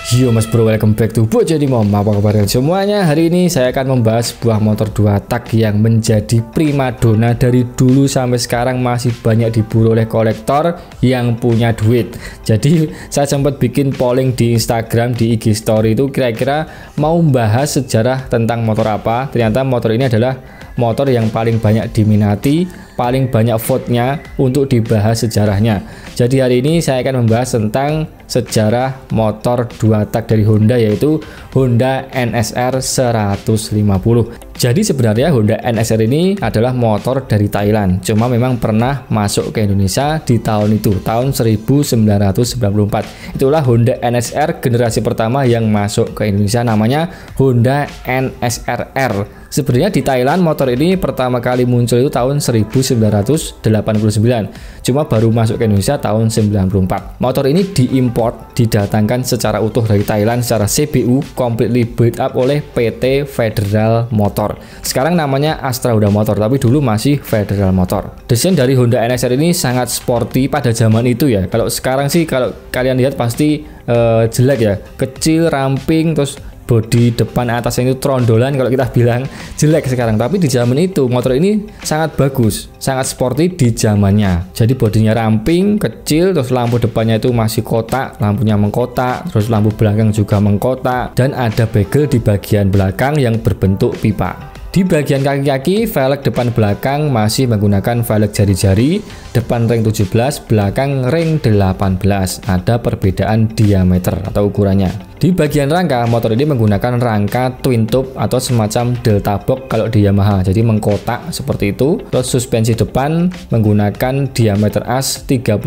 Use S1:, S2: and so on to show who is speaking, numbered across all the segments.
S1: Yo mas bro, welcome back to Bojodi Mom. Apa kabar semuanya? Hari ini saya akan membahas sebuah motor 2 tak yang menjadi primadona dari dulu sampai sekarang, masih banyak diburu oleh kolektor yang punya duit. Jadi saya sempat bikin polling di Instagram, di IG story itu kira-kira mau membahas sejarah tentang motor apa. Ternyata motor ini adalah motor yang paling banyak diminati, paling banyak vote-nya untuk dibahas sejarahnya. Jadi hari ini saya akan membahas tentang sejarah motor 2 tak dari Honda, yaitu Honda NSR 150. Jadi sebenarnya Honda NSR ini adalah motor dari Thailand, cuma memang pernah masuk ke Indonesia di tahun itu, tahun 1994. Itulah Honda NSR generasi pertama yang masuk ke Indonesia, namanya Honda NSR-R. Sebenarnya di Thailand motor ini pertama kali muncul itu tahun 1989, cuma baru masuk ke Indonesia tahun 94. Motor ini diimport, didatangkan secara utuh dari Thailand secara CBU, completely built up oleh PT Federal Motor. Sekarang namanya Astra Honda Motor, tapi dulu masih Federal Motor. Desain dari Honda NSR ini sangat sporty pada zaman itu ya. Kalau sekarang sih kalau kalian lihat pasti jelek ya, kecil, ramping, terus bodi depan atasnya itu trondolan, kalau kita bilang jelek sekarang. Tapi di zaman itu motor ini sangat bagus, sangat sporty di zamannya. Jadi bodinya ramping, kecil, terus lampu depannya itu masih kotak, lampunya mengkotak, terus lampu belakang juga mengkotak, dan ada bagel di bagian belakang yang berbentuk pipa. Di bagian kaki-kaki, velg depan belakang masih menggunakan velg jari-jari, depan ring 17, belakang ring 18. Ada perbedaan diameter atau ukurannya. Di bagian rangka, motor ini menggunakan rangka twin tube atau semacam delta box kalau di Yamaha, jadi mengkotak seperti itu. Terus suspensi depan menggunakan diameter as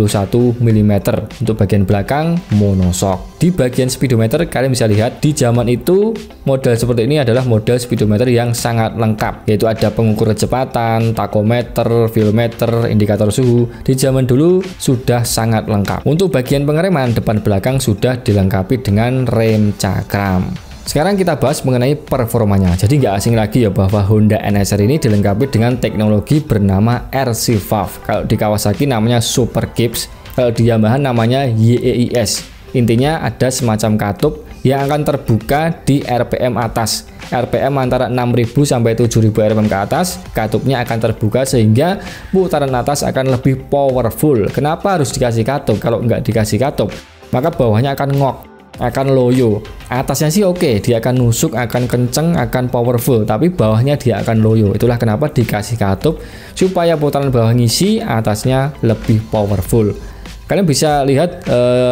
S1: 31 mm. Untuk bagian belakang monoshock. Di bagian speedometer, kalian bisa lihat di zaman itu model seperti ini adalah model speedometer yang sangat lengkap, yaitu ada pengukur kecepatan, tachometer, velometer, indikator suhu. Di zaman dulu sudah sangat lengkap. Untuk bagian pengereman, depan belakang sudah dilengkapi dengan rem cakram. Sekarang kita bahas mengenai performanya. Jadi nggak asing lagi ya bahwa Honda NSR ini dilengkapi dengan teknologi bernama RC Valve. Kalau di Kawasaki namanya Super Gibbs, kalau di Yamaha namanya YEIS. Intinya ada semacam katup yang akan terbuka di RPM atas. RPM antara 6000 sampai 7000 RPM ke atas, katupnya akan terbuka sehingga putaran atas akan lebih powerful. Kenapa harus dikasih katup? Kalau nggak dikasih katup, maka bawahnya akan ngok, akan loyo. Atasnya sih oke, dia akan nusuk, akan kenceng, akan powerful, tapi bawahnya dia akan loyo. Itulah kenapa dikasih katup, supaya putaran bawah ngisi, atasnya lebih powerful. Kalian bisa lihat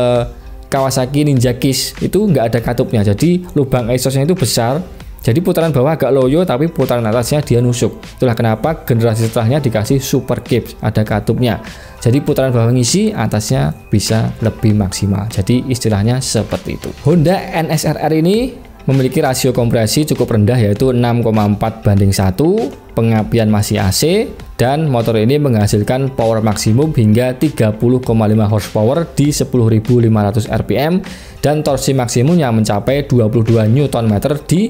S1: Kawasaki Ninja Kiss itu nggak ada katupnya, jadi lubang exhaustnya itu besar, jadi putaran bawah agak loyo tapi putaran atasnya dia nusuk. Itulah kenapa generasi setelahnya dikasih Super Gibbs, ada katupnya, jadi putaran bawah ngisi, atasnya bisa lebih maksimal. Jadi istilahnya seperti itu. Honda NSR-R ini memiliki rasio kompresi cukup rendah, yaitu 6,4:1, pengapian masih AC, dan motor ini menghasilkan power maksimum hingga 30,5 horsepower di 10.500 rpm, dan torsi maksimumnya mencapai 22 Nm di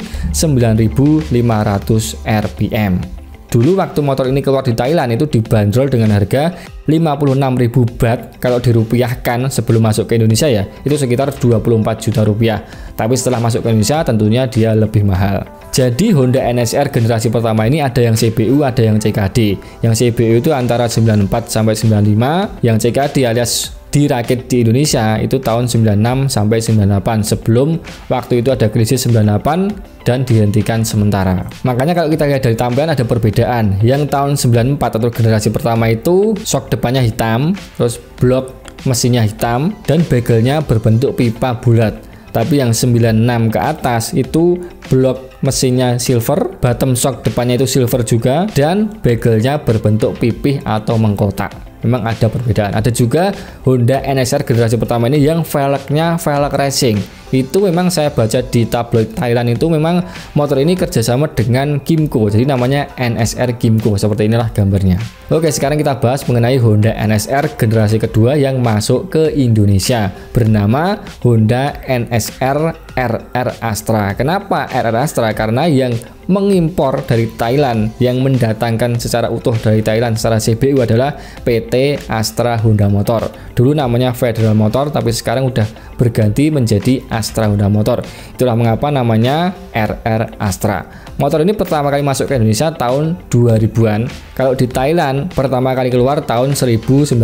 S1: 9.500 rpm. Dulu waktu motor ini keluar di Thailand itu dibanderol dengan harga 56.000 baht. Kalau dirupiahkan sebelum masuk ke Indonesia ya, itu sekitar 24 juta rupiah. Tapi setelah masuk ke Indonesia tentunya dia lebih mahal. Jadi Honda NSR generasi pertama ini ada yang CBU, ada yang CKD. Yang CBU itu antara 94 sampai 95, yang CKD alias dirakit di Indonesia itu tahun 96 sampai 98, sebelum waktu itu ada krisis 98 dan dihentikan sementara. Makanya kalau kita lihat dari tampilan ada perbedaan. Yang tahun 94 atau generasi pertama itu shock depannya hitam, terus blok mesinnya hitam, dan begelnya berbentuk pipa bulat. Tapi yang 96 ke atas itu blok mesinnya silver, bottom shock depannya itu silver juga, dan begelnya berbentuk pipih atau mengkotak. Memang ada perbedaan. Ada juga Honda NSR generasi pertama ini yang velgnya velg racing. Itu memang saya baca di tabloid Thailand itu memang motor ini kerjasama dengan Kymco, jadi namanya NSR Kymco. Seperti inilah gambarnya. Oke, sekarang kita bahas mengenai Honda NSR generasi kedua yang masuk ke Indonesia, bernama Honda NSR RR Astra. Kenapa RR Astra? Karena yang mengimpor dari Thailand. Yang mendatangkan secara utuh dari Thailand secara CBU adalah PT Astra Honda Motor. Dulu namanya Federal Motor, tapi sekarang udah berganti menjadi Astra Honda Motor. Itulah mengapa namanya RR Astra. Motor ini pertama kali masuk ke Indonesia tahun 2000-an. Kalau di Thailand pertama kali keluar tahun 1993,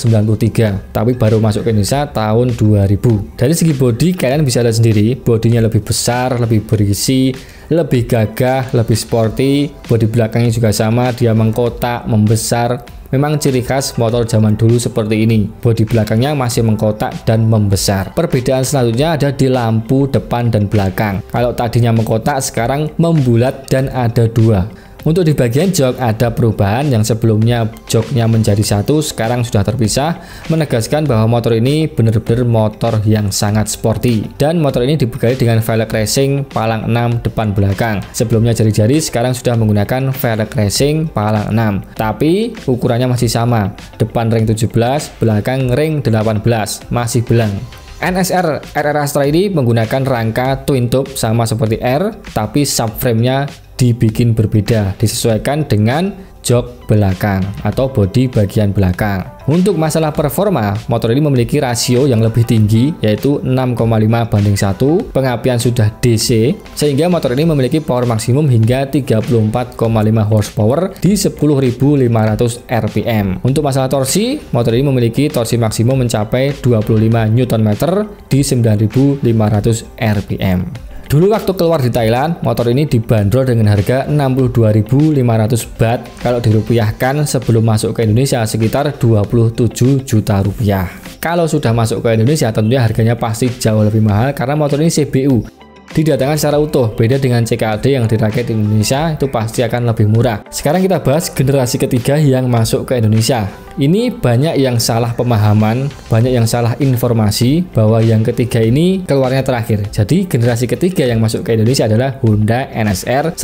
S1: tapi baru masuk ke Indonesia tahun 2000. Dari segi bodi kalian bisa lihat sendiri, bodinya lebih besar, lebih berisi, lebih gagah, lebih sporty. Bodi belakangnya juga sama, dia mengkotak, membesar. Memang ciri khas motor zaman dulu seperti ini. Bodi belakangnya masih mengkotak dan membesar. Perbedaan selanjutnya ada di lampu depan dan belakang. Kalau tadinya mengkotak, sekarang membulat dan ada dua. Untuk di bagian jok ada perubahan, yang sebelumnya joknya menjadi satu, sekarang sudah terpisah, menegaskan bahwa motor ini benar-benar motor yang sangat sporty. Dan motor ini dibekali dengan velg racing palang 6 depan belakang. Sebelumnya jari-jari, sekarang sudah menggunakan velg racing palang 6. Tapi ukurannya masih sama, depan ring 17, belakang ring 18, masih belang. NSR RR Astra ini menggunakan rangka twin tube sama seperti R, tapi subframe-nya dibikin berbeda, disesuaikan dengan jok belakang atau bodi bagian belakang. Untuk masalah performa, motor ini memiliki rasio yang lebih tinggi, yaitu 6,5:1, pengapian sudah DC, sehingga motor ini memiliki power maksimum hingga 34,5 horsepower di 10.500 rpm. Untuk masalah torsi, motor ini memiliki torsi maksimum mencapai 25 Nm di 9.500 rpm. Dulu waktu keluar di Thailand, motor ini dibanderol dengan harga 62.500 baht. Kalau dirupiahkan sebelum masuk ke Indonesia sekitar 27 juta rupiah. Kalau sudah masuk ke Indonesia tentunya harganya pasti jauh lebih mahal karena motor ini CBU. Didatangkan secara utuh, beda dengan CKD yang dirakit di Indonesia, itu pasti akan lebih murah. Sekarang kita bahas generasi ketiga yang masuk ke Indonesia. Ini banyak yang salah pemahaman, banyak yang salah informasi bahwa yang ketiga ini keluarnya terakhir. Jadi generasi ketiga yang masuk ke Indonesia adalah Honda NSR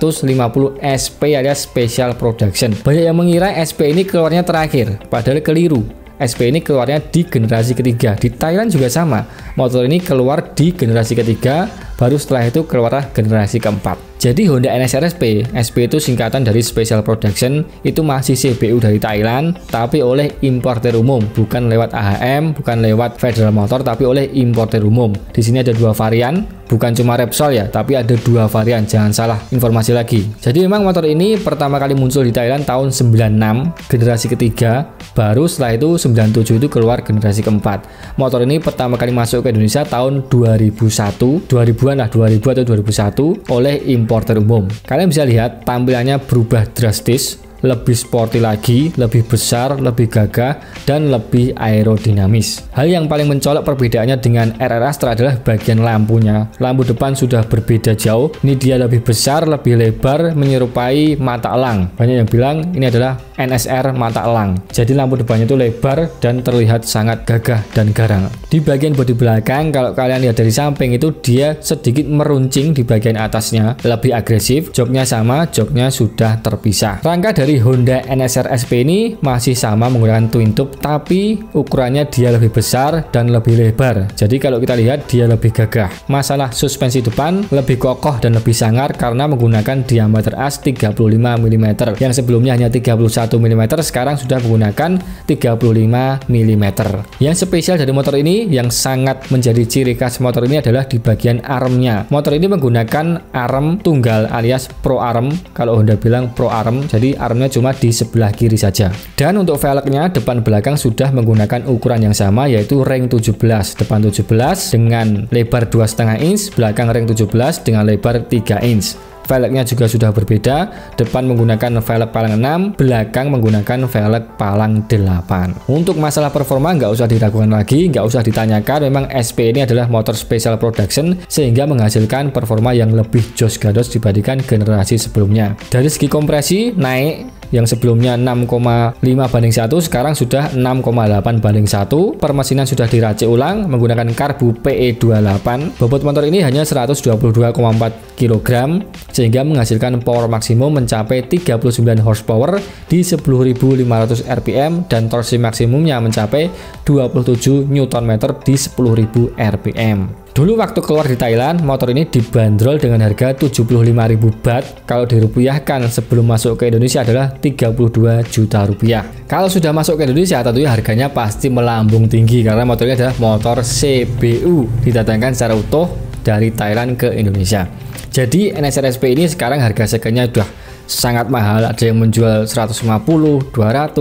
S1: 150 SP alias Special Production. Banyak yang mengira SP ini keluarnya terakhir, padahal keliru. SP ini keluarnya di generasi ketiga. Di Thailand juga sama. Motor ini keluar di generasi ketiga, baru setelah itu keluarlah generasi keempat. Jadi Honda NSR SP, SP itu singkatan dari Special Production, itu masih CBU dari Thailand, tapi oleh importer umum, bukan lewat AHM, bukan lewat Federal Motor, tapi oleh importer umum. Di sini ada dua varian, bukan cuma Repsol ya, tapi ada dua varian, jangan salah informasi lagi. Jadi memang motor ini pertama kali muncul di Thailand tahun 96, generasi ketiga, baru setelah itu 97 itu keluar generasi keempat. Motor ini pertama kali masuk ke Indonesia tahun 2001, 2000-an lah, 2000 atau 2001 oleh importer umum. Kalian bisa lihat tampilannya berubah drastis, lebih sporty lagi, lebih besar, lebih gagah, dan lebih aerodinamis. Hal yang paling mencolok perbedaannya dengan RR Astra adalah bagian lampunya. Lampu depan sudah berbeda jauh. Ini dia lebih besar, lebih lebar, menyerupai mata elang. Banyak yang bilang ini adalah NSR mata elang. Jadi lampu depannya itu lebar dan terlihat sangat gagah dan garang. Di bagian bodi belakang, kalau kalian lihat dari samping itu dia sedikit meruncing di bagian atasnya, lebih agresif. Joknya sama, joknya sudah terpisah. Rangka dari Honda NSR SP ini masih sama menggunakan twin tube, tapi ukurannya dia lebih besar dan lebih lebar. Jadi kalau kita lihat dia lebih gagah. Masalah suspensi depan lebih kokoh dan lebih sangar karena menggunakan diameter as 35 mm. Yang sebelumnya hanya 31 mm, sekarang sudah menggunakan 35 mm. Yang spesial dari motor ini yang sangat menjadi ciri khas motor ini adalah di bagian armnya. Motor ini menggunakan arm tunggal alias Pro Arm. Kalau Honda bilang Pro Arm, jadi armnya cuma di sebelah kiri saja. Dan untuk velgnya depan belakang sudah menggunakan ukuran yang sama, yaitu ring 17, depan 17 dengan lebar 2,5 inch, belakang ring 17 dengan lebar 3 inch. Velgnya juga sudah berbeda, depan menggunakan velg palang 6, belakang menggunakan velg palang 8. Untuk masalah performa nggak usah diragukan lagi, nggak usah ditanyakan, memang SP ini adalah motor Special Production sehingga menghasilkan performa yang lebih jos gados dibandingkan generasi sebelumnya. Dari segi kompresi naik, yang sebelumnya 6,5:1 sekarang sudah 6,8:1. Permesinan sudah diracik ulang menggunakan karbu PE28. Bobot motor ini hanya 122,4 kg sehingga menghasilkan power maksimum mencapai 39 horsepower di 10.500 rpm dan torsi maksimumnya mencapai 27 Nm di 10.000 rpm. Dulu waktu keluar di Thailand, motor ini dibanderol dengan harga 75.000 baht. Kalau dirupiahkan sebelum masuk ke Indonesia adalah 32 juta rupiah. Kalau sudah masuk ke Indonesia, tentunya harganya pasti melambung tinggi karena motor ini adalah motor CBU, didatangkan secara utuh dari Thailand ke Indonesia. Jadi NSR SP ini sekarang harga segmennya udah sangat mahal, ada yang menjual 150, 200,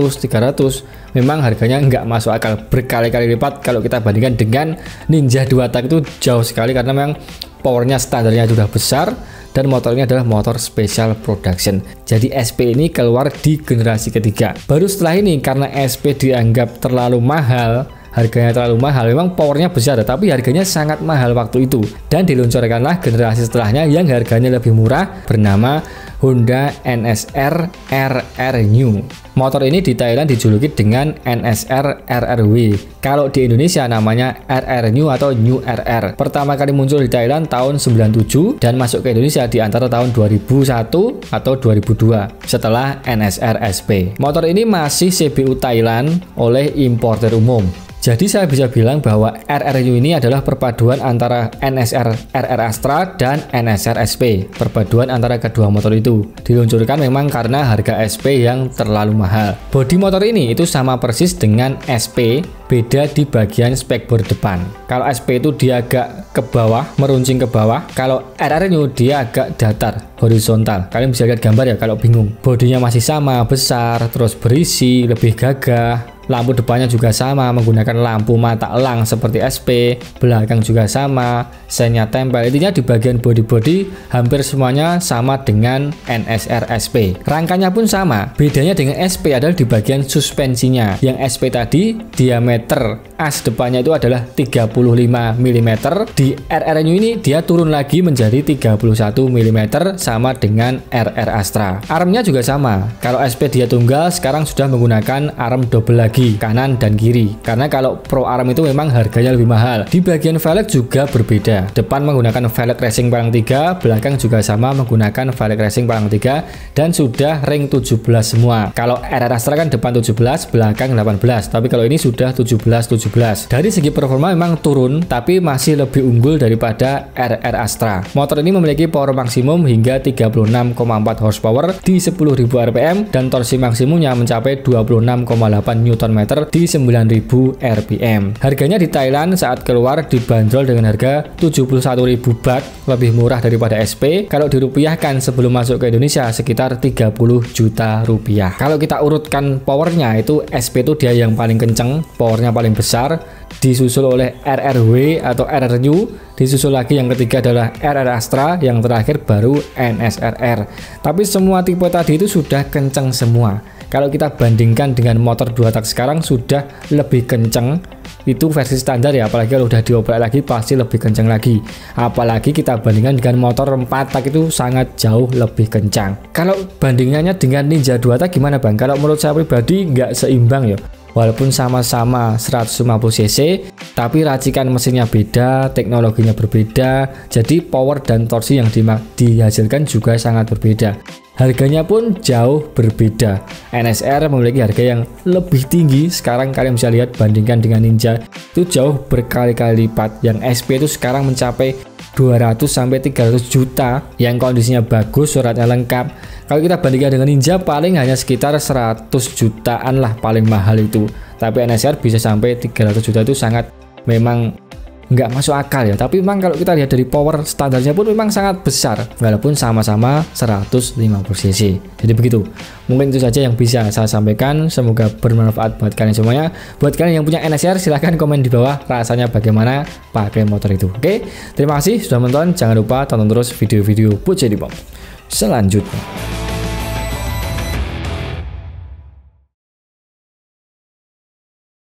S1: 300. Memang harganya nggak masuk akal, berkali-kali lipat kalau kita bandingkan dengan Ninja 2 tak itu jauh sekali karena memang powernya standarnya sudah besar dan motor ini adalah motor special production. Jadi SP ini keluar di generasi ketiga. Baru setelah ini karena SP dianggap terlalu mahal, harganya terlalu mahal, memang powernya besar tapi harganya sangat mahal waktu itu, dan diluncurkanlah generasi setelahnya yang harganya lebih murah bernama Honda NSR RR New. Motor ini di Thailand dijuluki dengan NSR RRW. Kalau di Indonesia namanya RR New atau New RR. Pertama kali muncul di Thailand tahun 97 dan masuk ke Indonesia di antara tahun 2001 atau 2002 setelah NSR SP. Motor ini masih CBU Thailand oleh importer umum. Jadi saya bisa bilang bahwa RRU ini adalah perpaduan antara NSR RR Astra dan NSR SP. Perpaduan antara kedua motor itu. Diluncurkan memang karena harga SP yang terlalu mahal. Bodi motor ini itu sama persis dengan SP, beda di bagian spekboard depan. Kalau SP itu dia agak ke bawah, meruncing ke bawah. Kalau RRU dia agak datar, horizontal. Kalian bisa lihat gambar ya kalau bingung. Bodinya masih sama, besar, terus berisi, lebih gagah. Lampu depannya juga sama, menggunakan lampu mata elang seperti SP, belakang juga sama, sennya tempel. Intinya di bagian bodi-bodi hampir semuanya sama dengan NSR SP. Rangkanya pun sama, bedanya dengan SP adalah di bagian suspensinya. Yang SP tadi diameter as depannya itu adalah 35 mm, di RR ini dia turun lagi menjadi 31 mm sama dengan RR Astra. Armnya juga sama, kalau SP dia tunggal, sekarang sudah menggunakan arm double lagi, kanan dan kiri, karena kalau Pro Arm itu memang harganya lebih mahal. Di bagian velg juga berbeda, depan menggunakan velg racing palang 3, belakang juga sama menggunakan velg racing palang 3 dan sudah ring 17 semua. Kalau RR Astra kan depan 17, belakang 18, tapi kalau ini sudah 17. Dari segi performa memang turun, tapi masih lebih unggul daripada RR Astra. Motor ini memiliki power maksimum hingga 36,4 horsepower di 10.000 rpm dan torsi maksimumnya mencapai 26,8 Nm di 9.000 rpm. Harganya di Thailand saat keluar dibanderol dengan harga 71.000 baht, lebih murah daripada SP. Kalau dirupiahkan sebelum masuk ke Indonesia sekitar 30 juta rupiah. Kalau kita urutkan powernya, itu SP itu dia yang paling kenceng, powernya paling besar, disusul oleh RRW atau RRU, disusul lagi yang ketiga adalah RR Astra, yang terakhir baru NSRR. Tapi semua tipe tadi itu sudah kenceng semua. Kalau kita bandingkan dengan motor 2 tak sekarang sudah lebih kenceng, itu versi standar ya, apalagi kalau udah dioprek lagi pasti lebih kenceng lagi. Apalagi kita bandingkan dengan motor 4 tak itu sangat jauh lebih kencang. Kalau bandingannya dengan Ninja 2 tak gimana Bang? Kalau menurut saya pribadi nggak seimbang ya. Walaupun sama-sama 150 cc, tapi racikan mesinnya beda, teknologinya berbeda, jadi power dan torsi yang dihasilkan juga sangat berbeda. Harganya pun jauh berbeda. NSR memiliki harga yang lebih tinggi. Sekarang kalian bisa lihat bandingkan dengan Ninja itu jauh berkali-kali lipat. Yang SP itu sekarang mencapai 200 sampai 300 juta yang kondisinya bagus, suratnya lengkap. Kalau kita bandingkan dengan Ninja paling hanya sekitar 100 jutaan lah paling mahal itu. Tapi NSR bisa sampai 300 juta, itu sangat memang nggak masuk akal ya. Tapi memang kalau kita lihat dari power standarnya pun memang sangat besar, walaupun sama-sama 150 cc. Jadi begitu, mungkin itu saja yang bisa saya sampaikan. Semoga bermanfaat buat kalian semuanya. Buat kalian yang punya NSR silahkan komen di bawah rasanya bagaimana pakai motor itu. Oke, terima kasih sudah menonton. Jangan lupa tonton terus video-video Pucedipop selanjutnya.